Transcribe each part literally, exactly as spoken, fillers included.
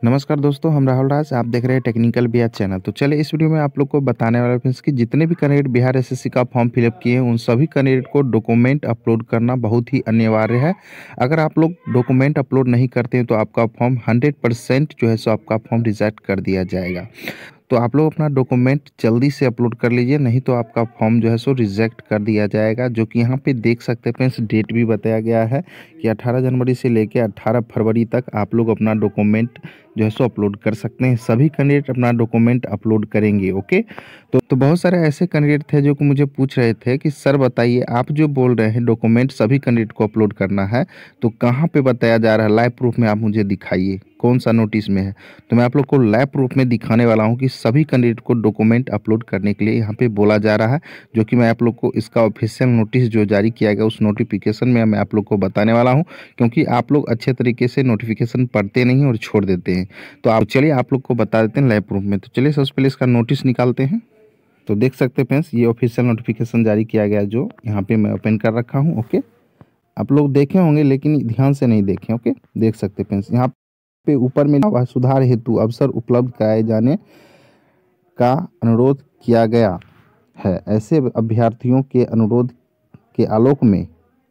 नमस्कार दोस्तों, हम राहुल राज। आप देख रहे हैं टेक्निकल बिहार चैनल। तो चलिए इस वीडियो में आप लोग को बताने वाला फ्रेंड्स कि जितने भी कैंडिडेट बिहार एसएससी का फॉर्म फिलअप किए हैं उन सभी कैंडिडेट को डॉक्यूमेंट अपलोड करना बहुत ही अनिवार्य है। अगर आप लोग डॉक्यूमेंट अपलोड नहीं करते हैं तो आपका फॉर्म हंड्रेड परसेंट जो है सो आपका फॉर्म रिजेक्ट कर दिया जाएगा। तो आप लोग अपना डॉक्यूमेंट जल्दी से अपलोड कर लीजिए, नहीं तो आपका फॉर्म जो है सो रिजेक्ट कर दिया जाएगा। जो कि यहाँ पे देख सकते हैं फ्रेंड्स, डेट भी बताया गया है कि अठारह जनवरी से लेकर अठारह फरवरी तक आप लोग अपना डॉक्यूमेंट जो है सो अपलोड कर सकते हैं। सभी कैंडिडेट अपना डॉक्यूमेंट अपलोड करेंगे। ओके, तो तो बहुत सारे ऐसे कैंडिडेट थे जो कि मुझे पूछ रहे थे कि सर बताइए, आप जो बोल रहे हैं डॉक्यूमेंट सभी कैंडिडेट को अपलोड करना है, तो कहाँ पे बताया जा रहा है? लाइव प्रूफ में आप मुझे दिखाइए, कौन सा नोटिस में है। तो मैं आप लोग को लाइव प्रूफ में दिखाने वाला हूं कि सभी कैंडिडेट को डॉक्यूमेंट अपलोड करने के लिए यहाँ पे बोला जा रहा है। जो कि मैं आप लोग को इसका ऑफिशियल नोटिस जो जारी किया गया उस नोटिफिकेशन में मैं आप लोग को बताने वाला हूं, क्योंकि आप लोग अच्छे तरीके से नोटिफिकेशन पढ़ते नहीं और छोड़ देते हैं। तो आप चलिए आप लोग को बता देते हैं लाइव प्रूफ में। तो चलिए सबसे पहले इसका नोटिस निकालते हैं। तो देख सकते हैं फ्रेंड्स, ये ऑफिशियल नोटिफिकेशन जारी किया गया जो यहाँ पे मैं ओपन कर रखा हूँ। ओके, आप लोग देखे होंगे लेकिन ध्यान से नहीं देखें। ओके, देख सकते हैं फ्रेंड्स, यहाँ पे ऊपर में सुधार हेतु अवसर उपलब्ध कराए जाने का अनुरोध किया गया है। ऐसे अभ्यर्थियों के अनुरोध के आलोक में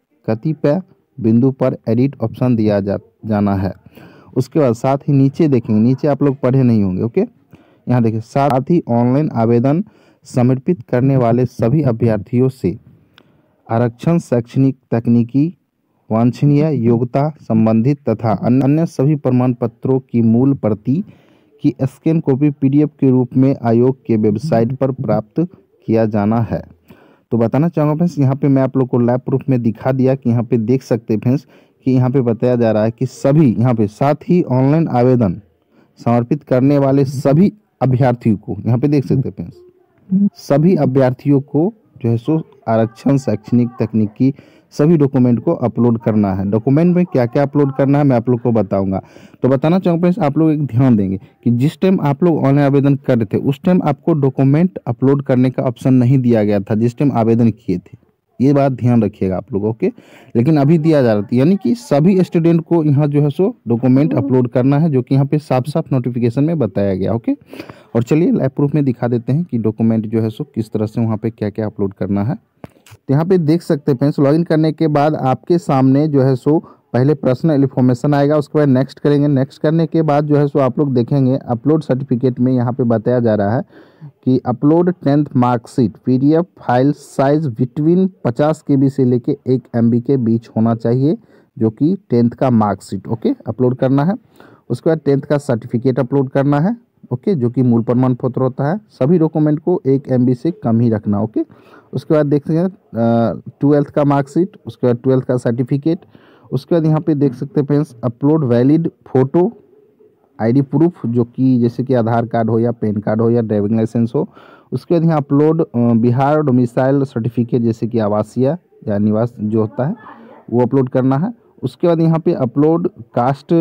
कतिपय बिंदु पर एडिट ऑप्शन दिया जा जाना है। उसके बाद साथ ही नीचे देखेंगे, नीचे आप लोग पढ़े नहीं होंगे। ओके, यहाँ देखिए, साथ ही ऑनलाइन आवेदन समर्पित करने वाले सभी अभ्यर्थियों से आरक्षण, शैक्षणिक, तकनीकी, वांछनीय योग्यता संबंधित तथा अन्य सभी प्रमाण पत्रों की मूल प्रति की स्कैन कॉपी पीडीएफ के रूप में आयोग के वेबसाइट पर प्राप्त किया जाना है। तो बताना चाहूँगा फ्रेंड्स, यहाँ पे मैं आप लोग को लाइव प्रूफ में दिखा दिया कि यहाँ पे देख सकते हैं फ्रेंड्स कि यहाँ पे बताया जा रहा है कि सभी यहाँ पे साथ ही ऑनलाइन आवेदन समर्पित करने वाले सभी अभ्यर्थियों को, यहाँ पे देख सकते हैं फ्रेंड्स, सभी अभ्यर्थियों को जो है सो आरक्षण, शैक्षणिक, तकनीकी सभी डॉक्यूमेंट को अपलोड करना है। डॉक्यूमेंट में क्या क्या अपलोड करना है मैं आप लोग को बताऊंगा। तो बताना चाहूँगा फ्रेंड्स, आप लोग एक ध्यान देंगे कि जिस टाइम आप लोग ऑनलाइन आवेदन कर रहे थे उस टाइम आपको डॉक्यूमेंट अपलोड करने का ऑप्शन नहीं दिया गया था जिस टाइम आवेदन किए थे। ये बात ध्यान रखिएगा आप लोग। ओके, लेकिन अभी दिया जा रहा था, यानी कि सभी स्टूडेंट को यहाँ जो है सो डॉक्यूमेंट अपलोड करना है, जो कि यहाँ पे साफ साफ नोटिफिकेशन में बताया गया। ओके, और चलिए लाइव प्रूफ में दिखा देते हैं कि डॉक्यूमेंट जो है सो किस तरह से वहाँ पे क्या क्या अपलोड करना है। तो यहाँ पे देख सकते हैं फ्रेंड्स, लॉगिन करने के बाद आपके सामने जो है सो पहले पर्सनल इन्फॉर्मेशन आएगा, उसके बाद नेक्स्ट करेंगे। नेक्स्ट करने के बाद जो है सो आप लोग देखेंगे अपलोड सर्टिफिकेट में यहाँ पे बताया जा रहा है कि upload tenth marksheet PDF file size between पचास के बी से लेके एक एम बी के बीच होना चाहिए, जो कि टेंथ का मार्कशीट ओके अपलोड करना है। उसके बाद टेंथ का सर्टिफिकेट अपलोड करना है। ओके, जो कि मूल प्रमाण पत्र होता है। सभी डॉक्यूमेंट को एक एम बी से कम ही रखना। ओके, उसके बाद देख सकते हैं ट्वेल्थ का मार्कशीट, उसके बाद ट्वेल्थ का सर्टिफिकेट। उसके बाद यहाँ पे देख सकते हैं friends upload valid photo ID proof, जो कि जैसे कि आधार कार्ड हो या पैन कार्ड हो या ड्राइविंग लाइसेंस हो। उसके बाद यहाँ अपलोड बिहार डोमिसाइल सर्टिफिकेट, जैसे कि आवासीय या निवास जो होता है वो अपलोड करना है। उसके बाद यहाँ पे upload caste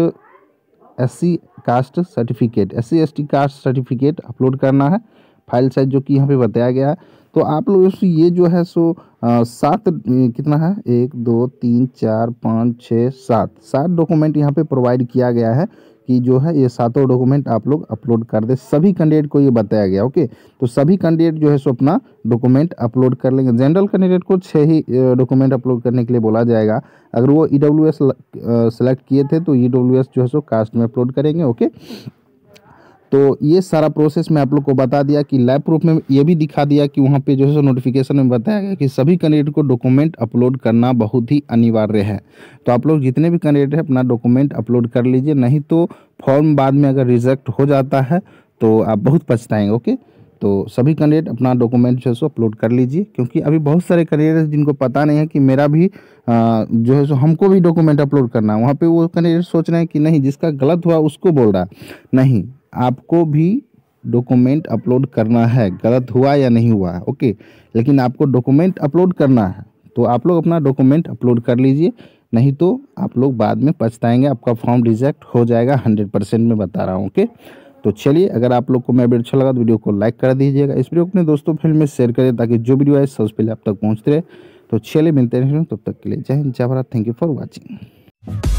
S C caste certificate, S C S T caste certificate upload करना है। फाइल साइज जो कि यहाँ पे बताया गया है। तो आप लोग ये जो है सो आ, सात कितना है, एक दो तीन चार पाँच छः सात सात डॉक्यूमेंट यहाँ पे प्रोवाइड किया गया है कि जो है ये सातों डॉक्यूमेंट आप लोग अपलोड कर दे। सभी कैंडिडेट को ये बताया गया। ओके, तो सभी कैंडिडेट जो है सो अपना डॉक्यूमेंट अपलोड कर लेंगे। जनरल कैंडिडेट को छः ही डॉक्यूमेंट अपलोड करने के लिए बोला जाएगा। अगर वो ई डब्ल्यू एस सेलेक्ट किए थे तो ई डब्ल्यू एस जो है सो कास्ट में अपलोड करेंगे। ओके, तो ये सारा प्रोसेस मैं आप लोग को बता दिया कि लाइव प्रूफ में ये भी दिखा दिया कि वहाँ पे जो है सो नोटिफिकेशन में बताया गया कि सभी कैंडिडेट को डॉक्यूमेंट अपलोड करना बहुत ही अनिवार्य है। तो आप लोग जितने भी कैंडिडेट हैं अपना डॉक्यूमेंट अपलोड कर लीजिए, नहीं तो फॉर्म बाद में अगर रिजेक्ट हो जाता है तो आप बहुत पछताएंगे। ओके, तो सभी कैंडिडेट अपना डॉक्यूमेंट जो है सो अपलोड कर लीजिए, क्योंकि अभी बहुत सारे कैंडिडेट जिनको पता नहीं है कि मेरा भी आ, जो है सो हमको भी डॉक्यूमेंट अपलोड करना है। वहाँ पे वो कैंडिडेट सोच रहे हैं कि नहीं, जिसका गलत हुआ उसको बोल रहा है। नहीं, आपको भी डॉक्यूमेंट अपलोड करना है, गलत हुआ या नहीं हुआ है। ओके, लेकिन आपको डॉक्यूमेंट अपलोड करना है, तो आप लोग अपना डॉक्यूमेंट अपलोड कर लीजिए, नहीं तो आप लोग बाद में पछताएंगे, आपका फॉर्म रिजेक्ट हो जाएगा। हंड्रेड परसेंट में बता रहा हूँ। ओके, तो चलिए, अगर आप लोग को मेरा वीडियो अच्छा लगा तो वीडियो को लाइक कर दीजिएगा। इस वीडियो को अपने दोस्तों फिल्म में शेयर करें ताकि जो वीडियो आए सबसे पहले आप तक पहुँचते रहे। तो चलिए मिलते हैं, तब तक के लिए जय हिंद, जय Bharat. Thank you for watching.